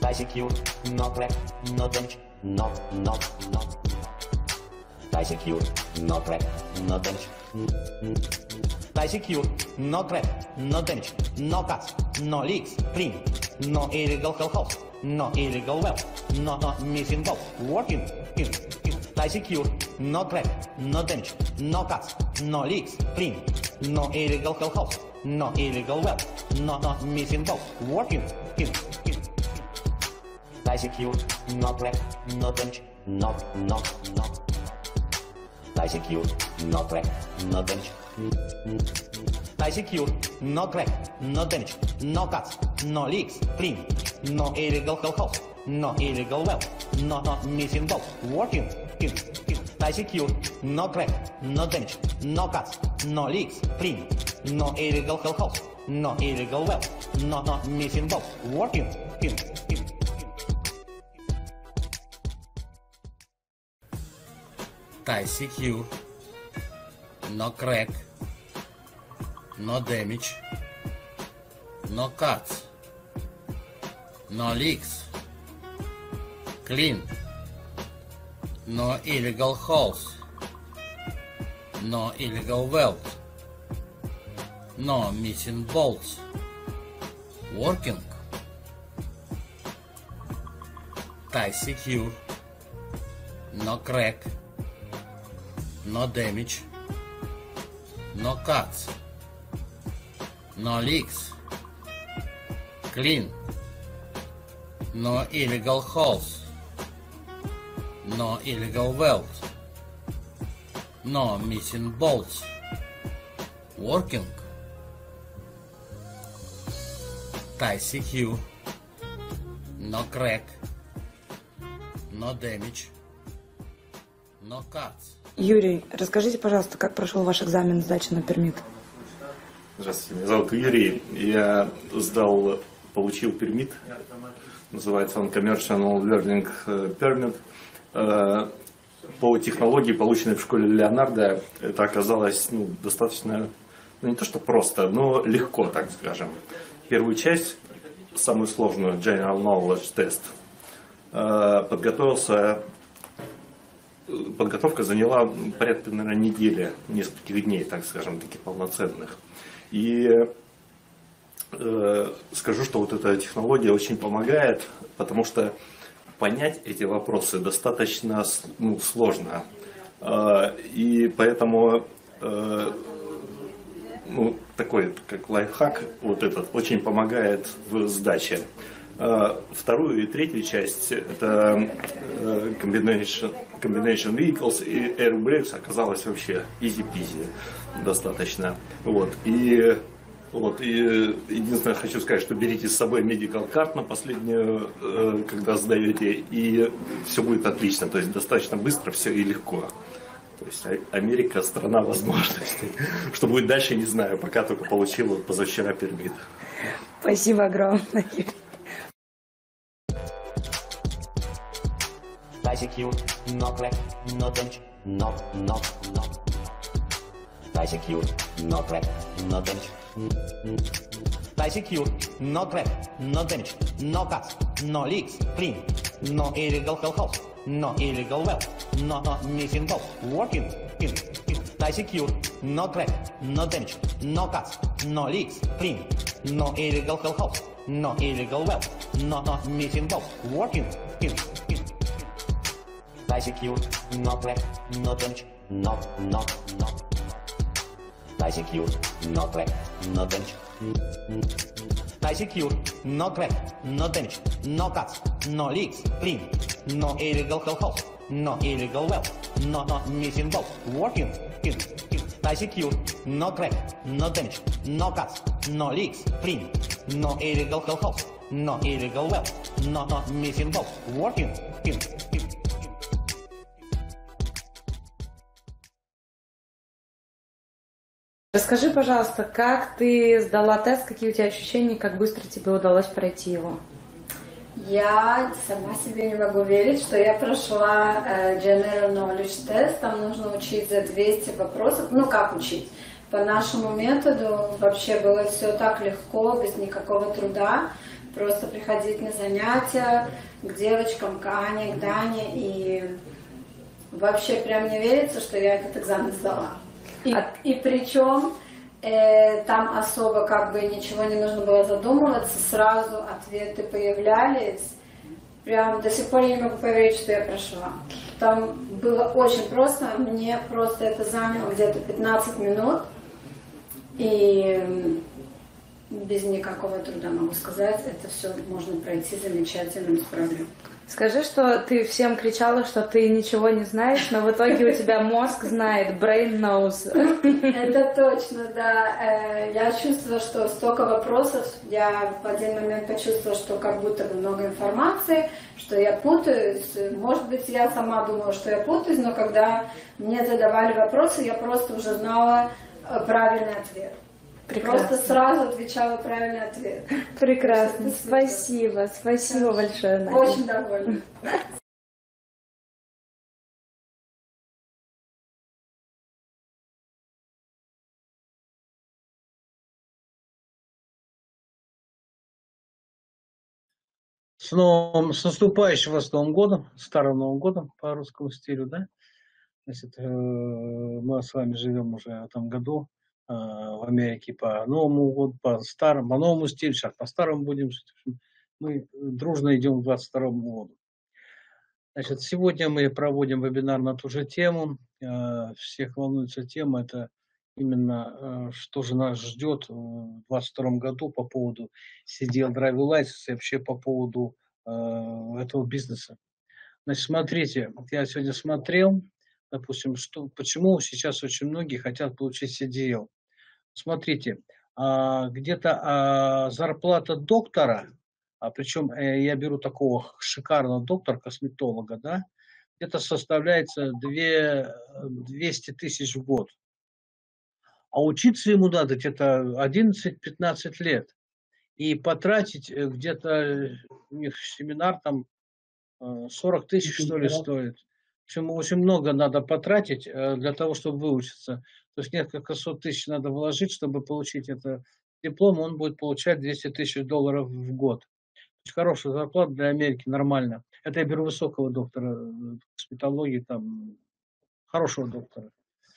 secure, no crack, no damage, no. Die secure, no crack, no damage. Die secure, no crack, no damage, no cuts, no leaks, clean, no illegal house, no illegal well, no missing balls, working. Die secure, no crack, no damage, no cuts, no leaks, clean, no illegal house, no illegal well, no missing balls, working. Die secure, no crack, no damage, no. Die secure, no crack, no damage. Die secure, no crack, no damage, no cuts, no leaks, clean, no illegal house, no illegal well, no missing balls, working. Die secure, no crack, no damage, no cuts, no leaks, clean, no illegal house, no illegal well, no missing balls, working. Die secure, no crack, no damage, no cuts, no leaks, clean, no illegal holes, no illegal welds, no missing bolts, working. Die secure, no crack, no damage, no cuts, no leaks, clean, no illegal holes, no illegal welds, no missing bolts, working. Die secure, no crack, no damage, no cuts. Юрий, расскажите, пожалуйста, как прошел ваш экзамен сдачи на пермит? Здравствуйте, меня зовут Юрий. Я получил пермит. Называется он Commercial Learning Permit. По технологии, полученной в школе Леонардо, это оказалось достаточно, не то что просто, но легко, так скажем. Первую часть, самую сложную, General Knowledge Test, подготовка заняла порядка, наверное, недели, нескольких дней, так скажем, таких полноценных. И скажу, что вот эта технология очень помогает, потому что понять эти вопросы достаточно сложно. И поэтому такой, как лайфхак, вот этот, очень помогает в сдаче. Вторую и третью часть, это Combination Vehicles и Air Brakes, оказалось вообще easy-peasy достаточно. И единственное, хочу сказать, что берите с собой medical card на последнюю, когда сдаете, и все будет отлично, то есть достаточно быстро все и легко. То есть Америка — страна возможностей. Что будет дальше, не знаю, пока только получил позавчера пермит. Спасибо огромное. Die secure, no crack, no damage, no. Die secure, no crack, no damage. Die secure, no crack, no damage, no cuts, no leaks, clean, no illegal house, no illegal well, no missing balls, working. Die secure, no crack, no damage, no cuts, no leaks, clean, no illegal house, no illegal well, no missing balls, working. Die secure, no crack, no damage, no. Die secure, no crack, no damage. Die secure, no crack, no damage, no cuts, no leaks, clean, no illegal house, no illegal well, no missing balls, working. Die secure, no crack, no damage, no cuts, no leaks, clean, no illegal house, no illegal well, no missing balls, working. Расскажи, пожалуйста, как ты сдала тест, какие у тебя ощущения, как быстро тебе удалось пройти его? Я сама себе не могу верить, что я прошла General Knowledge Test, там нужно учить за 200 вопросов, как учить? По нашему методу вообще было все так легко, без никакого труда. просто приходить на занятия к девочкам, к Ане, к Дане, и вообще прям не верится, что я этот экзамен сдала. И причем там особо как бы ничего не нужно было задумываться, сразу ответы появлялись. Прям до сих пор я не могу поверить, что я прошла. Там было очень просто, мне просто это заняло где-то 15 минут. И без никакого труда, могу сказать, это все можно пройти замечательно, без проблем. Скажи, что ты всем кричала, что ты ничего не знаешь, но в итоге у тебя мозг знает, brain knows. Это точно, да. Я чувствовала, что столько вопросов, я в один момент почувствовала, что как будто бы много информации, что я путаюсь. Может быть, я сама думала, что я путаюсь, но когда мне задавали вопросы, я просто уже знала правильный ответ. Прекрасно. Просто сразу отвечала правильный ответ. Прекрасно. Спасибо. Спасибо большое, Надя. Очень довольна. С наступающим вас Новым годом, Старым Новым годом по русскому стилю, да? Значит, мы с вами живем уже в этом году в Америке по Новому году, по новому стилю, сейчас по старому будем жить. Мы дружно идем к 22 году. Значит, сегодня мы проводим вебинар на ту же тему. Всех волнуется тема, это именно что же нас ждет в 2022 году по поводу CDL Driver License и вообще по поводу этого бизнеса. Значит, смотрите, я сегодня смотрел, допустим, почему сейчас очень многие хотят получить CDL. Смотрите, где-то зарплата доктора, причем я беру такого шикарного доктора, косметолога, да, где-то составляется 200 тысяч в год. А учиться ему надо где-то 11-15 лет. И потратить где-то, у них семинар там 40 тысяч, что ли, стоит. В общем, очень много надо потратить для того, чтобы выучиться. То есть несколько сот тысяч надо вложить, чтобы получить этот диплом, он будет получать 200 тысяч долларов в год. То есть хорошая зарплата для Америки, нормально. Это я беру высокого доктора косметологии, там, хорошего доктора.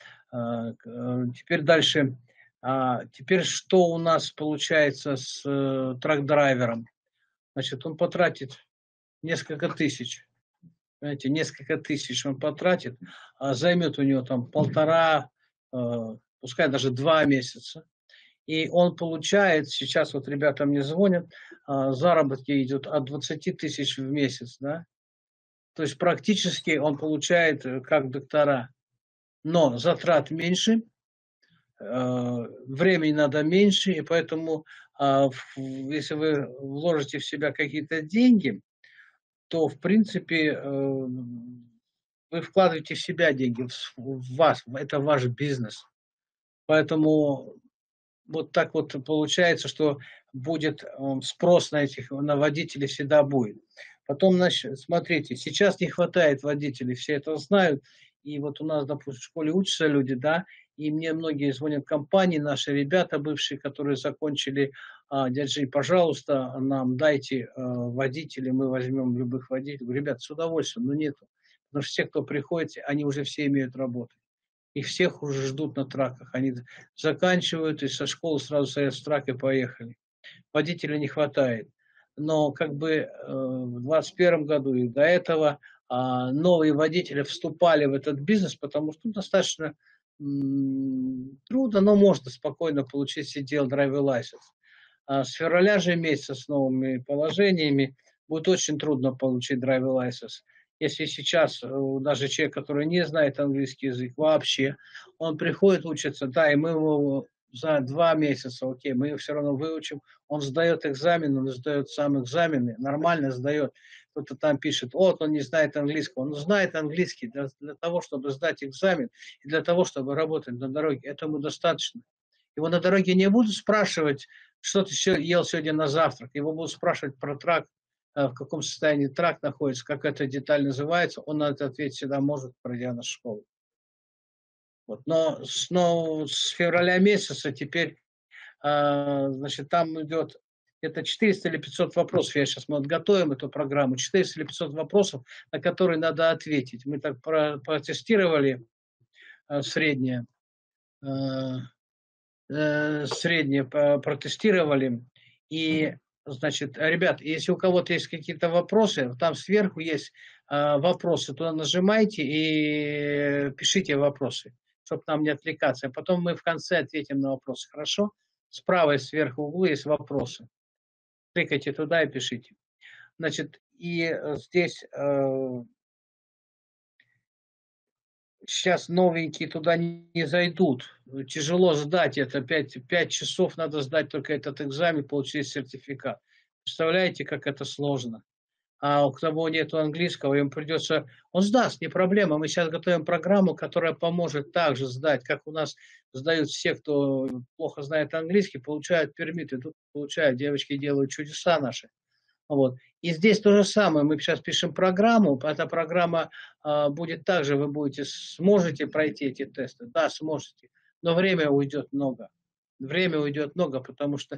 Теперь дальше. Теперь что у нас получается с трак-драйвером? Значит, он потратит несколько тысяч. Понимаете, несколько тысяч он потратит, займет у него там 1,5, пускай даже 2 месяца. И он получает, сейчас вот ребята мне звонят, заработки идут от 20 тысяч в месяц, да? То есть практически он получает как доктора. Но затрат меньше, времени надо меньше, и поэтому, если вы вложите в себя какие-то деньги, то, в принципе, вы вкладываете в себя деньги, в вас, это ваш бизнес. Поэтому вот так вот получается, что будет спрос на водителей всегда будет. Потом, значит, смотрите, сейчас не хватает водителей, все это знают. И вот у нас, допустим, в школе учатся люди, да, и мне многие звонят компании, наши ребята бывшие, которые закончили, дяджи, пожалуйста, нам дайте водителей, мы возьмем любых водителей. Говорю, ребят, с удовольствием, но нету. Потому что все, кто приходит, они уже все имеют работу. Их всех уже ждут на траках. Они заканчивают и со школы сразу садятся в трак и поехали. Водителей не хватает. Но как бы в 2021 году и до этого новые водители вступали в этот бизнес, потому что достаточно трудно, но можно спокойно получить CDL Driver License. С февраля же месяца с новыми положениями будет очень трудно получить Driver License. Если сейчас даже человек, который не знает английский язык вообще, он приходит учиться, да, и мы его за 2 месяца, окей, мы его все равно выучим, он сдает экзамен, он сдает сам экзамены, нормально сдает. Кто-то там пишет, вот он не знает английского. Он знает английский для того, чтобы сдать экзамен и для того, чтобы работать на дороге. Этому достаточно. Его на дороге не будут спрашивать, что ты ел сегодня на завтрак. Его будут спрашивать про трак, в каком состоянии трак находится, как эта деталь называется. Он на этот ответ всегда может, пройдя на школу. Вот. Но с февраля месяца теперь, значит, там идет Это 400 или 500 вопросов. Я сейчас, мы вот готовим эту программу. 400 или 500 вопросов, на которые надо ответить. Мы так протестировали среднее. Среднее протестировали. И, значит, ребят, если у кого-то есть какие-то вопросы, там сверху есть вопросы, туда нажимайте и пишите вопросы, чтобы нам не отвлекаться. А потом мы в конце ответим на вопросы, хорошо? Справа и сверху в углу есть вопросы. Кликайте туда и пишите. Значит, и здесь сейчас новенькие туда не зайдут. Тяжело сдать это. 5 часов надо сдать только этот экзамен, получить сертификат. Представляете, как это сложно? А у кого нет английского, им придется... Он сдаст, не проблема. Мы сейчас готовим программу, которая поможет также сдать, как у нас сдают все, кто плохо знает английский, получают пермиты. Тут получают, девочки делают чудеса наши. Вот. И здесь то же самое. Мы сейчас пишем программу. Эта программа будет также, вы сможете пройти эти тесты. Да, сможете. Но время уйдет много. Время уйдет много, потому что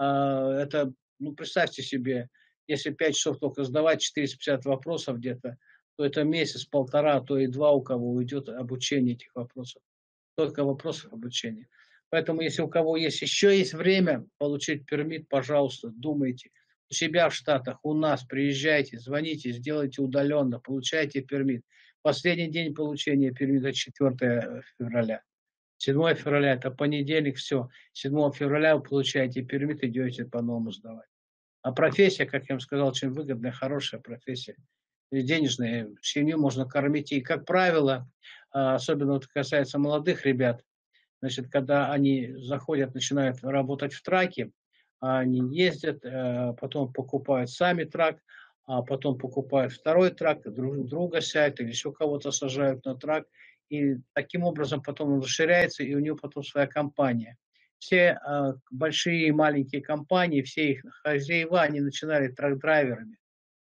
это, ну, представьте себе, если 5 часов только сдавать, 450 вопросов где-то, то это месяц-полтора, то и 2 у кого уйдет обучение этих вопросов. Только вопросов обучения. Поэтому, если у кого еще есть время получить пермит, пожалуйста, думайте. У себя в Штатах, у нас, приезжайте, звоните, сделайте удаленно, получайте пермит. Последний день получения пермита 4 февраля. 7 февраля это понедельник, все. 7 февраля вы получаете пермит, идете по-новому сдавать. А профессия, как я вам сказал, очень выгодная, хорошая профессия. Денежная, семью можно кормить. И, как правило, особенно это касается молодых ребят, значит, когда они заходят, начинают работать в траке, они ездят, потом покупают сами трак, а потом покупают второй трак, друга сядет или еще кого-то сажают на трак. И таким образом потом он расширяется, и у него потом своя компания. Все большие и маленькие компании, все их хозяева, они начинали трак-драйверами.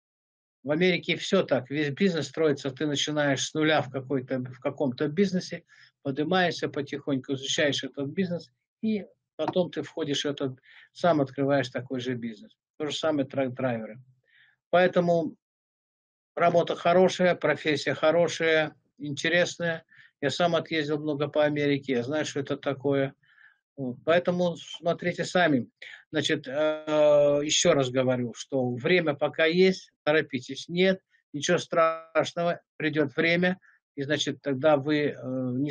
В Америке все так, весь бизнес строится, ты начинаешь с нуля в каком-то бизнесе, поднимаешься потихоньку, изучаешь этот бизнес, и потом ты входишь в этот, сам открываешь такой же бизнес. То же самое трак-драйверы. Поэтому работа хорошая, профессия хорошая, интересная. Я сам отъездил много по Америке, я знаю, что это такое. Поэтому смотрите сами. Значит, еще раз говорю, что время пока есть, торопитесь. Нет, ничего страшного, придет время, и, значит, тогда вы не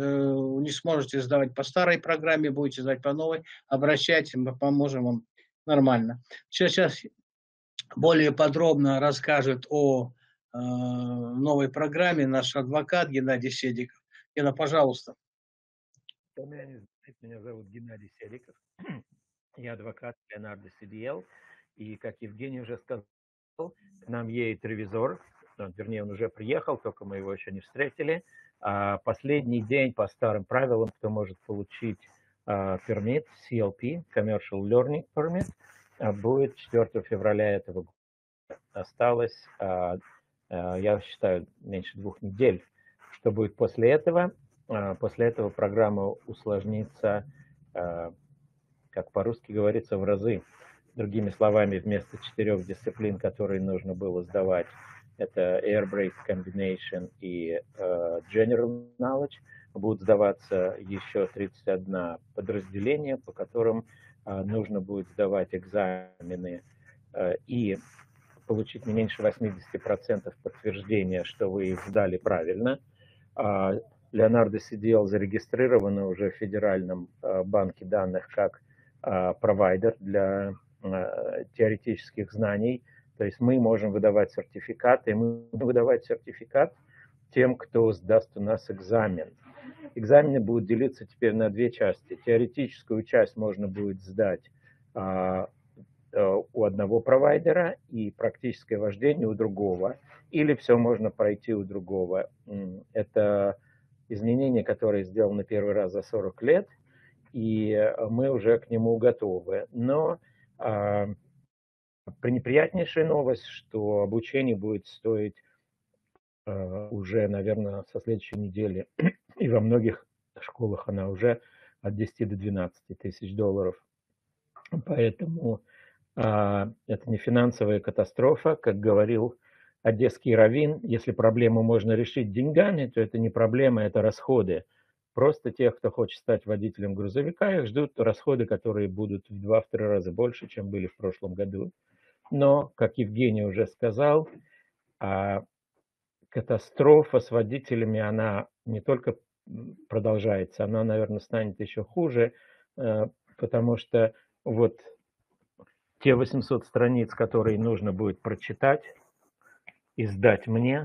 сможете сдавать по старой программе, будете сдавать по новой. Обращайтесь, мы поможем вам нормально. Сейчас более подробно расскажет о новой программе наш адвокат Геннадий Седиков. Гена, пожалуйста. Меня зовут Геннадий Седиков. Я адвокат Leonardo CDL. И, как Евгений уже сказал, к нам едет ревизор. Вернее, он уже приехал, только мы его еще не встретили. Последний день по старым правилам, кто может получить пермит CLP, Commercial Learning Permit, будет 4 февраля этого года. Осталось, я считаю, меньше 2 недель. Что будет после этого? После этого программа усложнится, как по-русски говорится, в разы. Другими словами, вместо 4 дисциплин, которые нужно было сдавать, это Air Brake Combination и General Knowledge, будут сдаваться еще 31 подразделения, по которым нужно будет сдавать экзамены и получить не меньше 80% подтверждения, что вы их сдали правильно. Leonardo CDL зарегистрировано уже в Федеральном банке данных как провайдер для теоретических знаний. То есть мы можем выдавать сертификаты, и мы будем выдавать сертификат тем, кто сдаст у нас экзамен. Экзамены будут делиться теперь на 2 части. Теоретическую часть можно будет сдать у одного провайдера и практическое вождение у другого. Или все можно пройти у другого. Это изменение, которое сделано первый раз за 40 лет, и мы уже к нему готовы. Но пренеприятнейшая новость, что обучение будет стоить уже, наверное, со следующей недели, и во многих школах она уже от 10 до 12 тысяч долларов. Поэтому Это не финансовая катастрофа, как говорил одесский раввин. Если проблему можно решить деньгами, то это не проблема, это расходы. Просто тех, кто хочет стать водителем грузовика, их ждут расходы, которые будут в 2-3 раза больше, чем были в прошлом году. Но, как Евгений уже сказал, катастрофа с водителями, она не только продолжается, она, наверное, станет еще хуже, потому что вот те 800 страниц, которые нужно будет прочитать и сдать мне,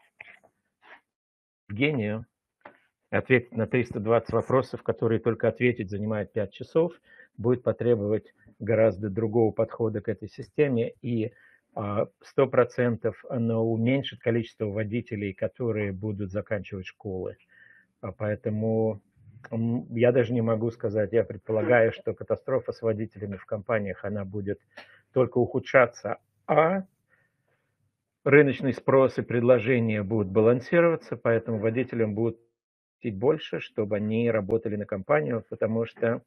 Евгению, ответить на 320 вопросов, которые только ответить занимает 5 часов, будет потребовать гораздо другого подхода к этой системе, и 100% оно уменьшит количество водителей, которые будут заканчивать школы. Поэтому я даже не могу сказать, я предполагаю, что катастрофа с водителями в компаниях, она будет только ухудшаться, а рыночный спрос и предложение будут балансироваться, поэтому водителям будут платить больше, чтобы они работали на компанию, потому что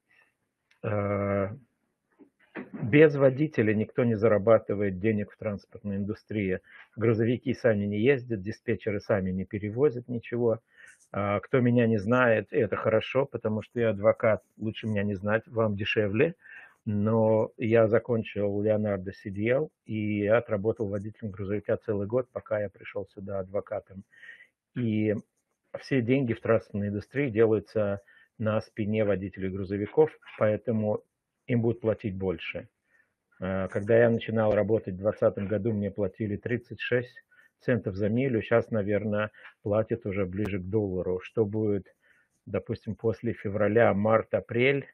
без водителя никто не зарабатывает денег в транспортной индустрии. Грузовики сами не ездят, диспетчеры сами не перевозят ничего. Кто меня не знает, это хорошо, потому что я адвокат, лучше меня не знать, вам дешевле. Но я закончил Leonardo CDL и я отработал водителем грузовика целый год, пока я пришел сюда адвокатом. И все деньги в транспортной индустрии делаются на спине водителей грузовиков, поэтому им будут платить больше. Когда я начинал работать в 2020 году, мне платили 36 центов за милю. Сейчас, наверное, платят уже ближе к доллару. Что будет, допустим, после февраля, март, апрель,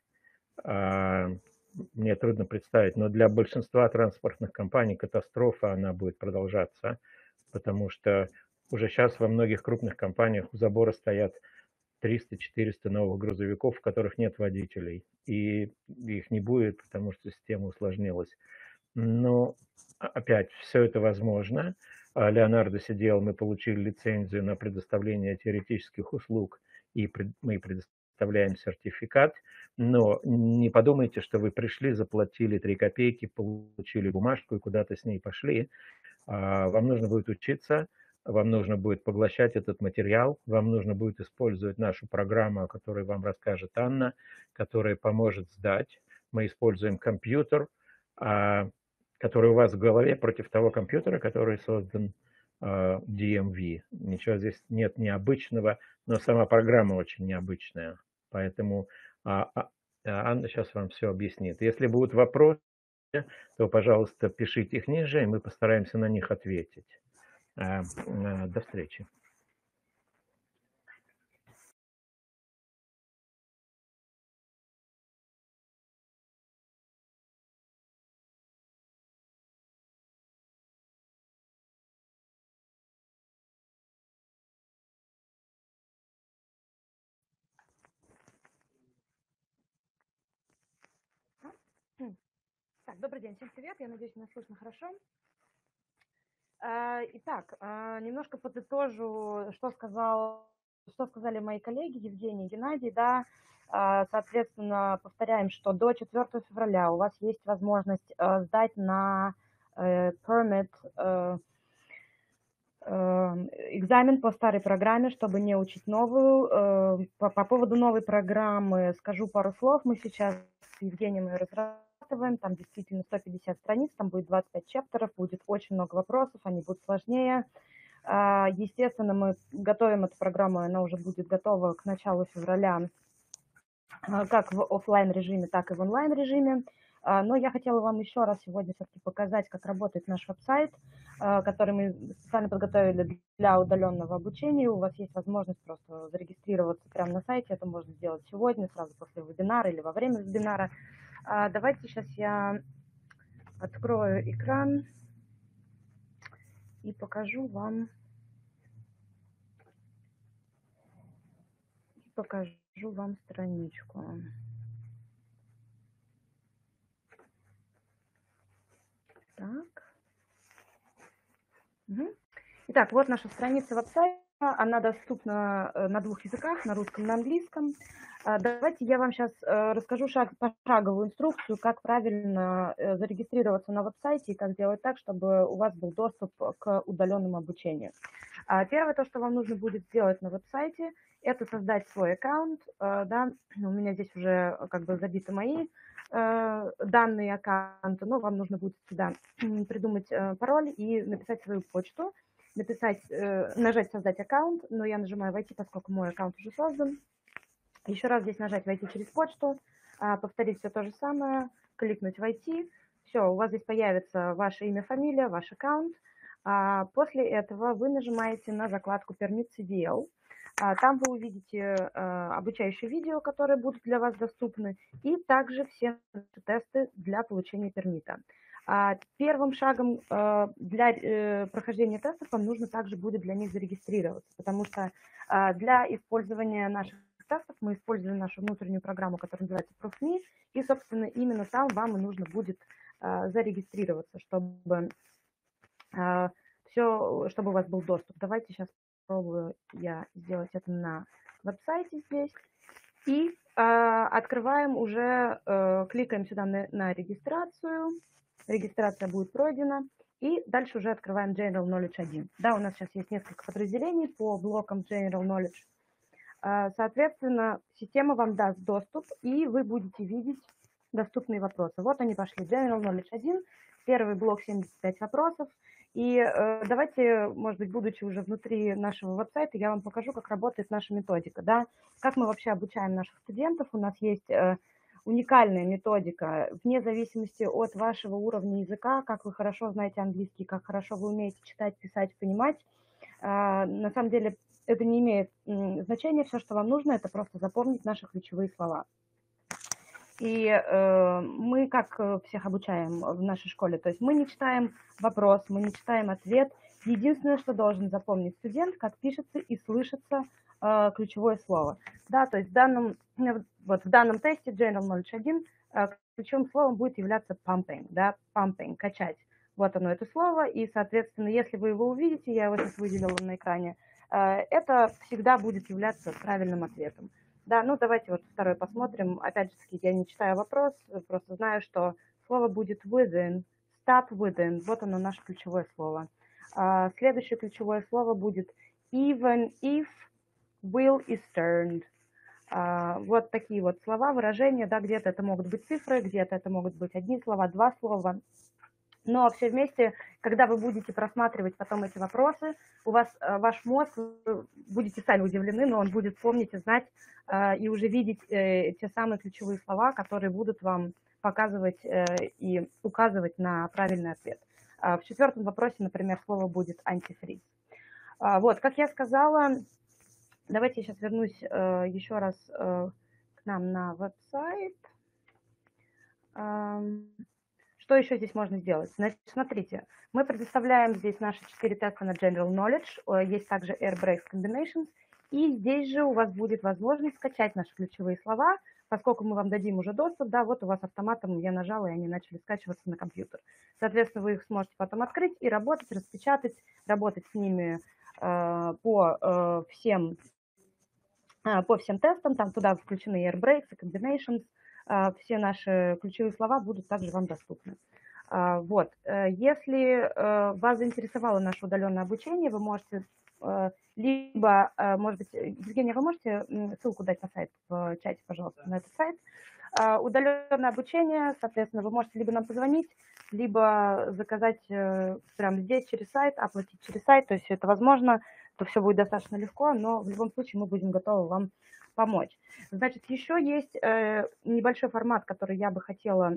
мне трудно представить. Но для большинства транспортных компаний катастрофа, она будет продолжаться, потому что уже сейчас во многих крупных компаниях у забора стоят 300-400 новых грузовиков, в которых нет водителей. И их не будет, потому что система усложнилась. Но опять, все это возможно. Leonardo CDL мы получили лицензию на предоставление теоретических услуг, и мы предоставляем сертификат. Но не подумайте, что вы пришли, заплатили 3 копейки, получили бумажку и куда-то с ней пошли. Вам нужно будет учиться, вам нужно будет поглощать этот материал, вам нужно будет использовать нашу программу, о которой вам расскажет Анна, которая поможет сдать. Мы используем компьютер, который у вас в голове, против того компьютера, который создан DMV. Ничего здесь нет необычного, но сама программа очень необычная. Поэтому Анна сейчас вам все объяснит. Если будут вопросы, то, пожалуйста, пишите их ниже, и мы постараемся на них ответить. До встречи. Так, добрый день, всем привет, я надеюсь, меня слышно хорошо. Итак, немножко подытожу, что сказали мои коллеги Евгений и Геннадий, да, соответственно, повторяем, что до 4 февраля у вас есть возможность сдать на permit экзамен по старой программе, чтобы не учить новую. По поводу новой программы скажу пару слов. Мы сейчас с Евгением ее разрабатываем. Там действительно 150 страниц, там будет 25 чаптеров, будет очень много вопросов, они будут сложнее. Естественно, мы готовим эту программу, она уже будет готова к началу февраля, как в офлайн режиме, так и в онлайн режиме. Но я хотела вам еще раз сегодня все-таки показать, как работает наш веб-сайт, который мы специально подготовили для удаленного обучения. У вас есть возможность просто зарегистрироваться прямо на сайте. Это можно сделать сегодня, сразу после вебинара или во время вебинара. Давайте сейчас я открою экран и покажу вам страничку. Так. Итак, вот наша страница веб-сайта. она доступна на 2 языках, на русском и на английском. Давайте я вам сейчас расскажу пошаговую инструкцию, как правильно зарегистрироваться на веб-сайте и как сделать так, чтобы у вас был доступ к удаленному обучению. Первое, то, что вам нужно будет сделать на веб-сайте, это создать свой аккаунт. Да, у меня здесь уже как бы забиты мои данные аккаунта, но вам нужно будет сюда придумать пароль и написать свою почту, нажать «Создать аккаунт», но я нажимаю «Войти», поскольку мой аккаунт уже создан. Еще раз здесь нажать «Войти через почту», повторить все то же самое, кликнуть «Войти». Все, у вас здесь появится ваше имя, фамилия, ваш аккаунт. После этого вы нажимаете на закладку Permit CDL. Там вы увидите обучающие видео, которые будут для вас доступны, и также все тесты для получения пермита. Первым шагом для прохождения тестов вам нужно также будет для них зарегистрироваться, потому что для использования наших тестов мы используем нашу внутреннюю программу, которая называется ProofMe, и, собственно, именно там вам и нужно будет зарегистрироваться, чтобы у вас был доступ. Давайте сейчас попробую я сделать это на веб-сайте здесь. И открываем уже, кликаем сюда на регистрацию. Регистрация будет пройдена. И дальше уже открываем General Knowledge 1. Да, у нас сейчас есть несколько подразделений по блокам General Knowledge. Соответственно, система вам даст доступ, и вы будете видеть доступные вопросы. Вот они пошли. General Knowledge 1. Первый блок 75 вопросов. И давайте, может быть, будучи уже внутри нашего веб-сайта, я вам покажу, как работает наша методика, да, как мы вообще обучаем наших студентов. У нас есть уникальная методика, вне зависимости от вашего уровня языка, как вы хорошо знаете английский, как хорошо вы умеете читать, писать, понимать. На самом деле это не имеет значения, все, что вам нужно, это просто запомнить наши ключевые слова. И мы как всех обучаем в нашей школе, то есть мы не читаем вопрос, мы не читаем ответ. Единственное, что должен запомнить студент, как пишется и слышится ключевое слово. Да, то есть в данном тесте General Knowledge 1 ключевым словом будет являться pumping, да, pumping, качать. Вот оно, это слово, и, соответственно, если вы его увидите, я его сейчас выделила на экране, это всегда будет являться правильным ответом. Да, ну давайте вот второй посмотрим. Опять же таки, я не читаю вопрос, просто знаю, что слово будет within, start within. Вот оно, наше ключевое слово. Следующее ключевое слово будет even if will is turned. Вот такие вот слова, выражения, да, где-то это могут быть цифры, где-то это могут быть одни слова, два слова. Но все вместе, когда вы будете просматривать потом эти вопросы, у вас ваш мозг, вы будете сами удивлены, но он будет помнить и знать и уже видеть те самые ключевые слова, которые будут вам показывать и указывать на правильный ответ. В четвертом вопросе, например, слово будет антифриз. Вот, как я сказала, давайте я сейчас вернусь еще раз к нам на веб-сайт. Что еще здесь можно сделать? Значит, смотрите, мы предоставляем здесь наши 4 теста на General Knowledge, есть также Air Breaks Combinations, и здесь же у вас будет возможность скачать наши ключевые слова, поскольку мы вам дадим уже доступ, да, вот у вас автоматом я нажала, и они начали скачиваться на компьютер. Соответственно, вы их сможете потом открыть и работать, распечатать, работать с ними по всем тестам, там туда включены Air Breaks и Combinations, все наши ключевые слова будут также вам доступны. Вот. Если вас заинтересовало наше удаленное обучение, вы можете либо, может быть, Евгения, вы можете ссылку дать на сайт в чате, пожалуйста, на этот сайт. Удаленное обучение, соответственно, вы можете либо нам позвонить, либо заказать прямо здесь через сайт, оплатить через сайт, то есть это возможно, то все будет достаточно легко, но в любом случае мы будем готовы вам помочь. Значит, еще есть небольшой формат, который я бы хотела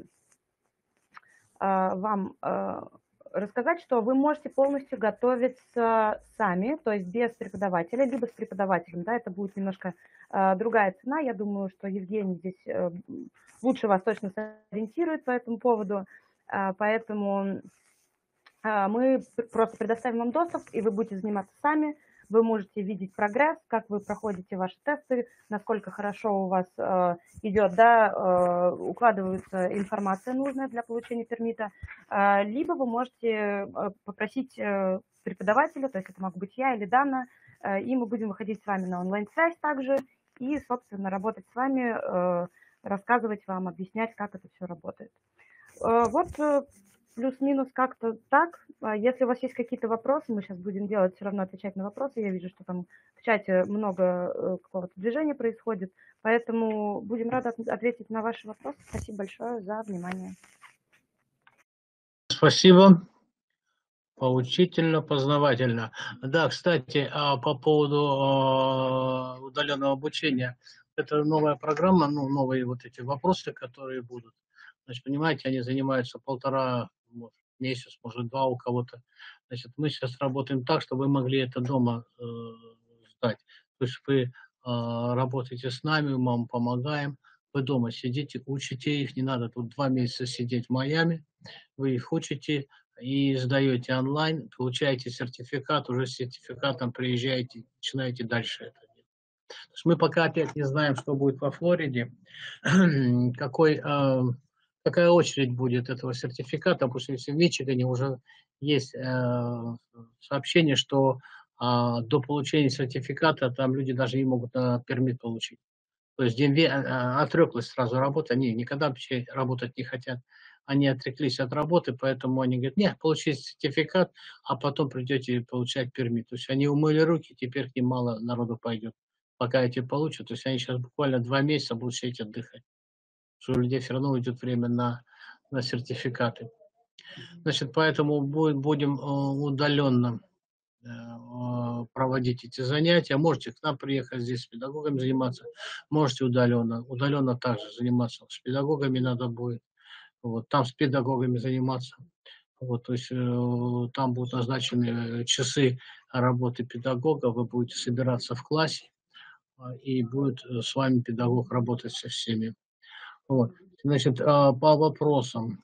вам рассказать, что вы можете полностью готовиться сами, то есть без преподавателя, либо с преподавателем. Да, это будет немножко другая цена. Я думаю, что Евгений здесь лучше вас точно сориентирует по этому поводу. Поэтому мы просто предоставим вам доступ, и вы будете заниматься сами. Вы можете видеть прогресс, как вы проходите ваши тесты, насколько хорошо у вас идет, да, укладывается информация нужная для получения пермита. Либо вы можете попросить преподавателя, то есть это могу быть я или Дана, и мы будем выходить с вами на онлайн-связь также и, собственно, работать с вами, рассказывать вам, объяснять, как это все работает. Вот плюс-минус как-то так. Если у вас есть какие-то вопросы, мы сейчас будем делать, все равно отвечать на вопросы. Я вижу, что там в чате много какого-то движения происходит, поэтому будем рады ответить на ваши вопросы. Спасибо большое за внимание. Спасибо. Поучительно, познавательно. Да, кстати, по поводу удаленного обучения. Это новая программа, ну, новые вот эти вопросы, которые будут. Значит, понимаете, они занимаются полтора месяца, может, 2 у кого-то. Значит, мы сейчас работаем так, чтобы вы могли это дома сдать. То есть вы работаете с нами, мы вам помогаем. Вы дома сидите, учите их, не надо тут 2 месяца сидеть в Майами. Вы их учите и сдаете онлайн, получаете сертификат, уже с сертификатом приезжаете, начинаете дальше это делать. То есть мы пока опять не знаем, что будет во Флориде, какая очередь будет этого сертификата, потому что если в Мичигане уже есть сообщение, что до получения сертификата там люди даже не могут пермит получить. То есть DMV отреклась сразу работа, они никогда вообще работать не хотят. Они отреклись от работы, поэтому они говорят, нет, получите сертификат, а потом придете получать пермит. То есть они умыли руки, теперь к ним мало народу пойдет, пока эти получат. То есть они сейчас буквально 2 месяца будут сидеть отдыхать. Что у людей все равно уйдет время на сертификаты. Значит, поэтому будем удаленно проводить эти занятия. Можете к нам приехать здесь с педагогами заниматься, можете удаленно. Удаленно также заниматься. С педагогами надо будет. Вот, там с педагогами заниматься. Вот, то есть там будут назначены часы работы педагога, вы будете собираться в классе, и будет с вами педагог работать со всеми. Вот. Значит, по вопросам.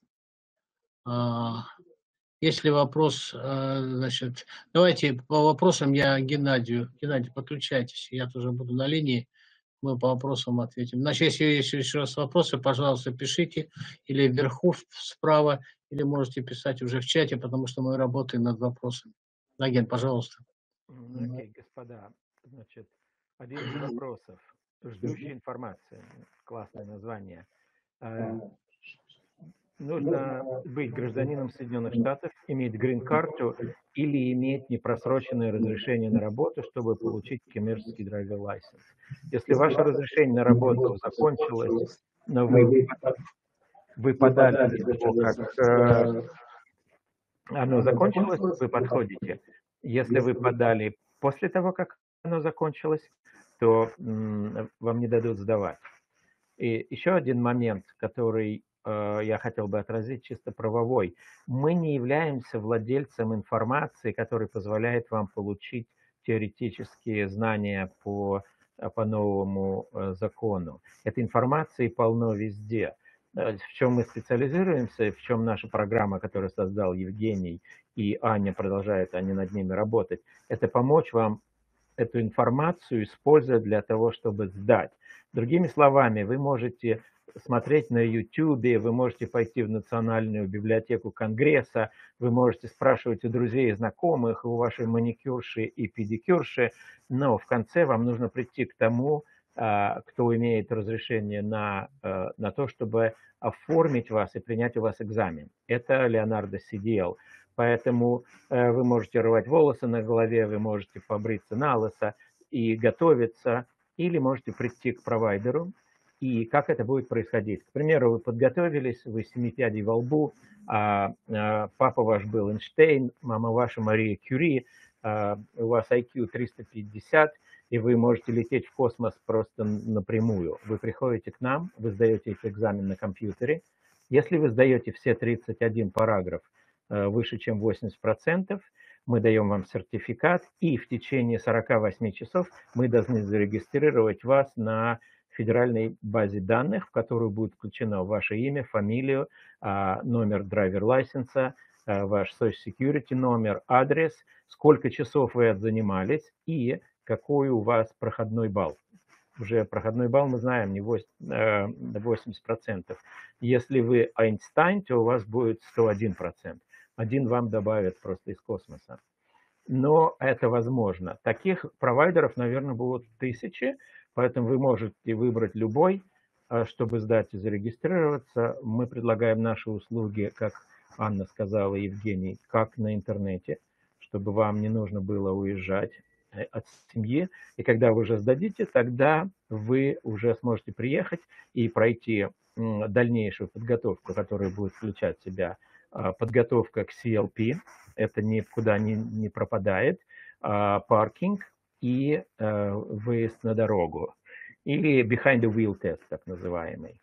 Если вопрос, значит, давайте по вопросам я Геннадию. Геннадий, подключайтесь, я тоже буду на линии, мы по вопросам ответим. Значит, если есть еще раз вопросы, пожалуйста, пишите или вверху справа, или можете писать уже в чате, потому что мы работаем над вопросами. Ген, пожалуйста. Окей, господа, значит, один из вопросов. Ждущая информация. Классное название. Нужно быть гражданином Соединенных Штатов, иметь грин-карту или иметь непросроченное разрешение на работу, чтобы получить коммерческий драйвер-лайсенс. Если ваше разрешение на работу закончилось, но вы подали до того, как оно закончилось, вы подходите. Если вы подали после того, как оно закончилось, то вам не дадут сдавать. И еще один момент, который я хотел бы отразить, чисто правовой. Мы не являемся владельцем информации, которая позволяет вам получить теоретические знания по новому закону. Этой информации полно везде. В чем мы специализируемся, в чем наша программа, которую создал Евгений и Аня, продолжают они над ними работать, это помочь вам эту информацию использовать для того, чтобы сдать. Другими словами, вы можете смотреть на YouTube, вы можете пойти в Национальную библиотеку Конгресса, вы можете спрашивать у друзей и знакомых, у вашей маникюрши и педикюрши, но в конце вам нужно прийти к тому, кто имеет разрешение на то, чтобы оформить вас и принять у вас экзамен. Это Leonardo CDL. Поэтому вы можете рвать волосы на голове, вы можете побриться на лысо и готовиться, или можете прийти к провайдеру. И как это будет происходить? К примеру, вы подготовились, вы 7 пядей во лбу, папа ваш был Эйнштейн, мама ваша Мария Кюри, у вас IQ 350, и вы можете лететь в космос просто напрямую. Вы приходите к нам, вы сдаете этот экзамен на компьютере. Если вы сдаете все 31 параграф выше, чем 80%, мы даем вам сертификат, и в течение 48 часов мы должны зарегистрировать вас на федеральной базе данных, в которую будет включено ваше имя, фамилию, номер драйвер-лайсенса, ваш Social Security номер, адрес, сколько часов вы отзанимались и какой у вас проходной балл. Уже проходной балл мы знаем, не 80%. Если вы Эйнштейн, то у вас будет 101%. Один вам добавят просто из космоса. но это возможно. Таких провайдеров, наверное, будут тысячи, поэтому вы можете выбрать любой, чтобы сдать и зарегистрироваться. Мы предлагаем наши услуги, как Анна сказала, Евгений, как на интернете, чтобы вам не нужно было уезжать от семьи. И когда вы уже сдадите, тогда вы уже сможете приехать и пройти дальнейшую подготовку, которая будет включать в себя подготовка к CLP, это никуда не пропадает, паркинг и выезд на дорогу, или behind the wheel test, так называемый.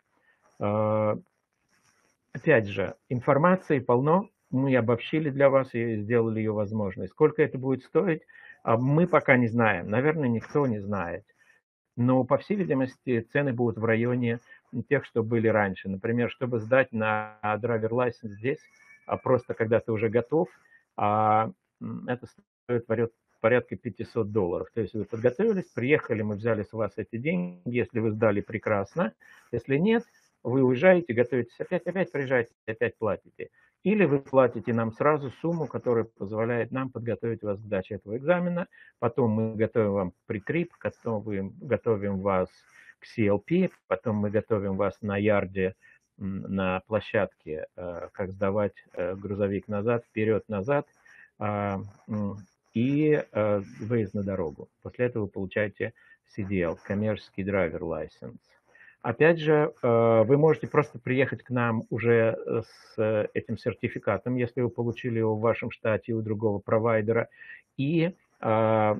Опять же, информации полно, мы обобщили для вас и сделали ее возможной. Сколько это будет стоить, мы пока не знаем, наверное, никто не знает. Но, по всей видимости, цены будут в районе тех, что были раньше. Например, чтобы сдать на драйвер license здесь, просто когда ты уже готов, это стоит порядка $500. То есть вы подготовились, приехали, мы взяли с вас эти деньги. Если вы сдали, прекрасно. Если нет, вы уезжаете, готовитесь опять приезжаете, опять платите. Или вы платите нам сразу сумму, которая позволяет нам подготовить вас к сдаче этого экзамена. Потом мы готовим вам pre-trip, готовим вас к CLP, потом мы готовим вас на ярде, на площадке, как сдавать грузовик назад, вперед-назад, и выезд на дорогу. После этого вы получаете CDL, коммерческий драйвер license. Опять же, вы можете просто приехать к нам уже с этим сертификатом, если вы получили его в вашем штате у другого провайдера, и все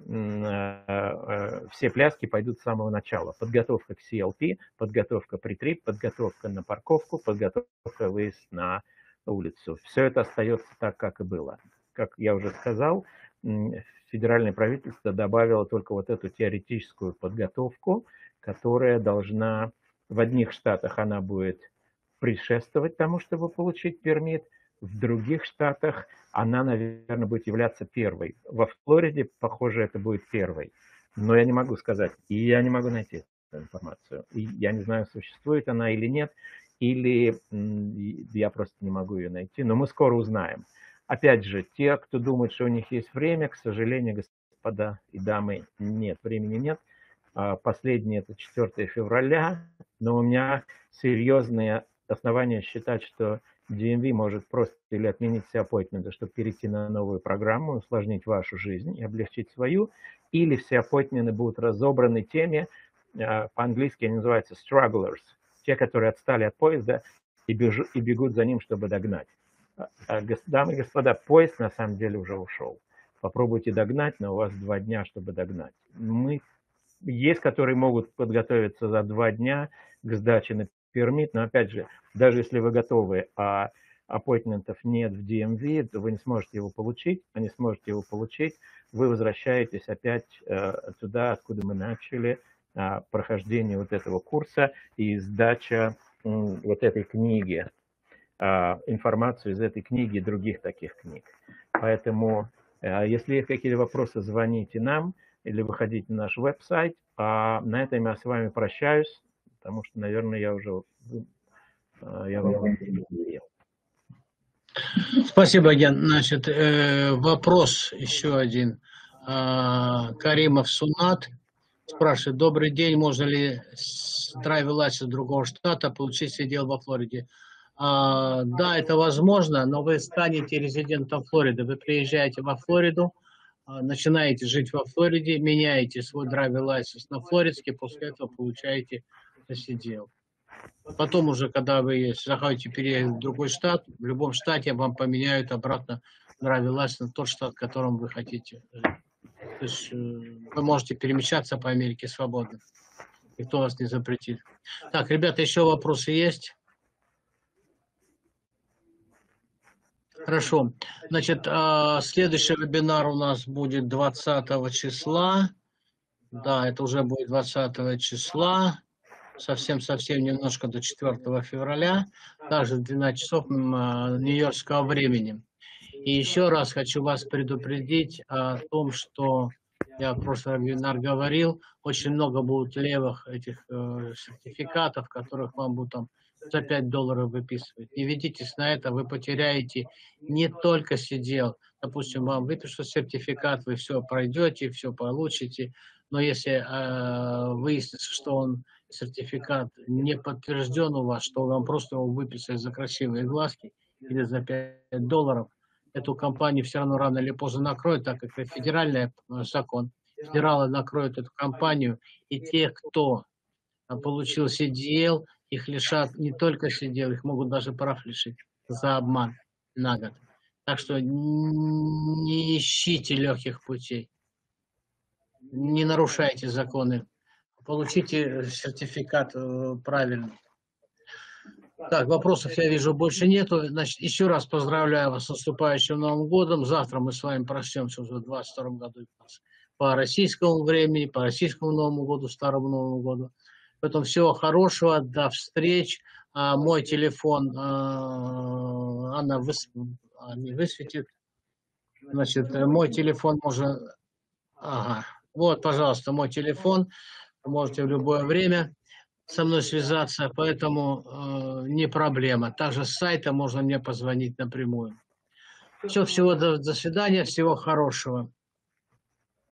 пляски пойдут с самого начала. Подготовка к CLP, подготовка pre-trip, подготовка на парковку, подготовка выезд на улицу. Все это остается так, как и было. Как я уже сказал, федеральное правительство добавило только вот эту теоретическую подготовку, которая должна... В одних штатах она будет предшествовать тому, чтобы получить пермит, в других штатах она, наверное, будет являться первой. Во Флориде, похоже, это будет первой. Но я не могу сказать, и я не могу найти эту информацию. И я не знаю, существует она или нет, или я просто не могу ее найти, но мы скоро узнаем. Опять же, те, кто думает, что у них есть время, к сожалению, господа и дамы, нет, времени нет. Последний это 4 февраля, но у меня серьезные основания считать, что DMV может просто или отменить все аппоинтменты, чтобы перейти на новую программу, усложнить вашу жизнь и облегчить свою, или все аппоинтменты будут разобраны теми, по-английски они называются strugglers, те, которые отстали от поезда и бегут за ним, чтобы догнать. Дамы и господа, поезд на самом деле уже ушел. Попробуйте догнать, но у вас 2 дня, чтобы догнать. Есть, которые могут подготовиться за 2 дня к сдаче на пермит, но опять же, даже если вы готовы, а аппоинтментов нет в DMV, то вы не сможете его получить, вы возвращаетесь опять туда, откуда мы начали, прохождение вот этого курса и сдача вот этой книги, информацию из этой книги и других таких книг. Поэтому, если есть какие-то вопросы, звоните нам или выходите на наш веб-сайт. А на этом я с вами прощаюсь, потому что, наверное, я вам говорил. Спасибо, Ян. Значит, вопрос еще один. Каримов Сунат спрашивает: добрый день, можно ли с драйвер лайсенс другого штата получить CDL во Флориде? Да, это возможно, но вы станете резидентом Флориды. Вы приезжаете во Флориду, начинаете жить во Флориде, меняете свой драйвер лайсенс на флоридский, после этого получаете CDL. Потом уже, когда вы захотите переехать в другой штат, в любом штате вам поменяют обратно драйвер лайсенс на тот штат, в котором вы хотите. То есть вы можете перемещаться по Америке свободно. Никто вас не запретит. Так, ребята, еще вопросы есть? Хорошо. Значит, следующий вебинар у нас будет 20 числа. Да, это уже будет 20 числа. Совсем немножко до 4 февраля. Также в 12 часов нью-йоркского времени. И еще раз хочу вас предупредить о том, что я в прошлый вебинар говорил, очень много будет левых этих сертификатов, которых вам будут там за $5 выписывать. Не ведитесь на это, вы потеряете не только CDL, допустим, вам выпишут сертификат, вы все пройдете, все получите, но если выяснится, что сертификат не подтвержден у вас, что вам просто его выписали за красивые глазки или за $5, эту компанию все равно рано или поздно накроют, так как это федеральный закон. Федералы накроют эту компанию, и те, кто получил CDL, их лишат не только CDL, их могут даже прав лишить за обман на год. Так что не ищите легких путей, не нарушайте законы, получите сертификат правильно. Так, вопросов я вижу больше нету. Значит, еще раз поздравляю вас с наступающим Новым годом. Завтра мы с вами прощемся уже в 2022 году по российскому времени, по российскому Новому году, Старому Новому году. Поэтому всего хорошего, до встреч. Мой телефон Анна не высветит. Значит, мой телефон можно... Ага. Вот, пожалуйста, мой телефон. Вы можете в любое время со мной связаться, поэтому не проблема. Также с сайта можно мне позвонить напрямую. Все, всего до свидания, всего хорошего.